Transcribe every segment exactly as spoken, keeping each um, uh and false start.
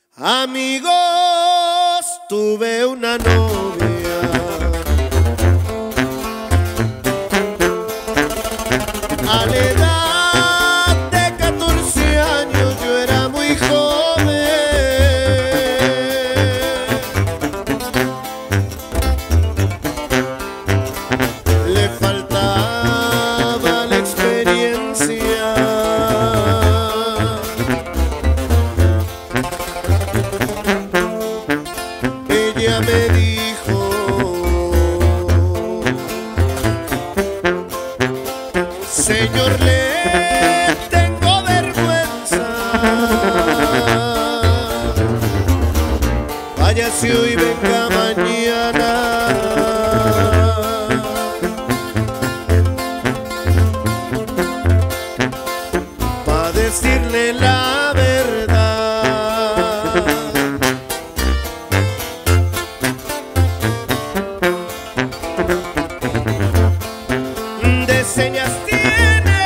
Amigos, tuve una novia, a la edad de catorce años yo era muy joven. Le faltaba la experiencia. Ella me dijo: señor, le tengo vergüenza, váyase hoy, venga mañana. Pa' decirle la verdad. De señas tiene,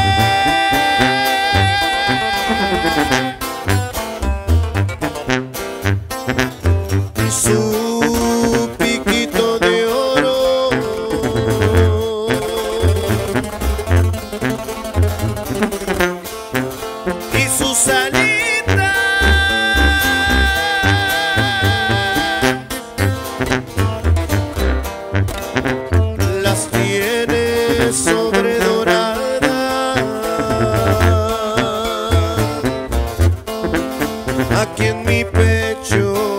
su piquito de oro y su salita las tiene sobredorada. Aquí en mi pecho